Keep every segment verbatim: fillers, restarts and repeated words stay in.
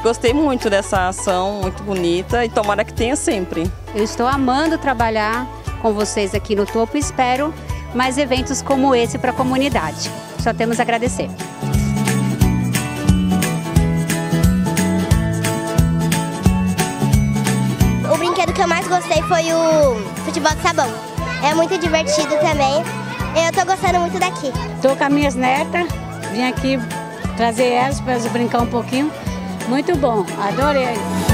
Gostei muito dessa ação, muito bonita, e tomara que tenha sempre. Eu estou amando trabalhar com vocês aqui no Topo e espero mais eventos como esse para a comunidade. Só temos a agradecer. O brinquedo que eu mais gostei foi o futebol de sabão. É muito divertido também. Eu tô gostando muito daqui. Estou com as minhas netas, vim aqui trazer elas para elas brincar um pouquinho. Muito bom, adorei.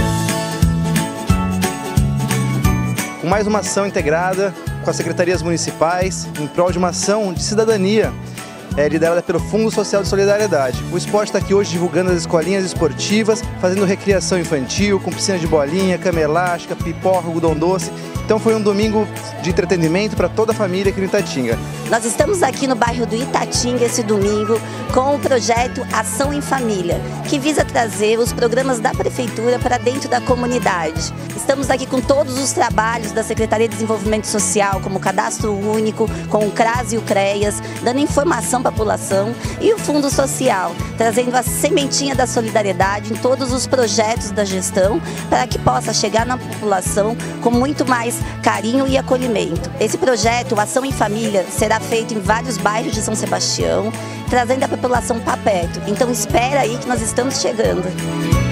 Com mais uma ação integrada com as secretarias municipais em prol de uma ação de cidadania é, liderada pelo Fundo Social de Solidariedade. O esporte está aqui hoje divulgando as escolinhas esportivas, fazendo recreação infantil, com piscina de bolinha, cama elástica, pipoca, algodão doce. Então foi um domingo de entretenimento para toda a família aqui no Itatinga. Nós estamos aqui no bairro do Itatinga esse domingo com o projeto Ação em Família, que visa trazer os programas da Prefeitura para dentro da comunidade. Estamos aqui com todos os trabalhos da Secretaria de Desenvolvimento Social, como o Cadastro Único, com o CRAS e o CREAS, dando informação para a população, e o Fundo Social, trazendo a sementinha da solidariedade em todos os projetos da gestão, para que possa chegar na população com muito mais carinho e acolhimento. Esse projeto, Ação em Família, será feito em vários bairros de São Sebastião, trazendo a população para perto. Então espera aí que nós estamos chegando.